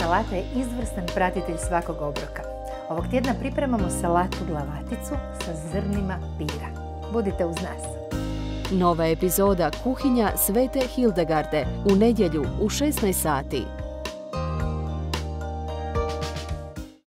salata je izvrstan pratitelj svakog obroka. Ovog tjedna pripremamo salatu glavaticu sa zrnima pira. Budite uz nas. Nova epizoda Kuhinja Svete Hildegarde u nedjelju u 16 sati.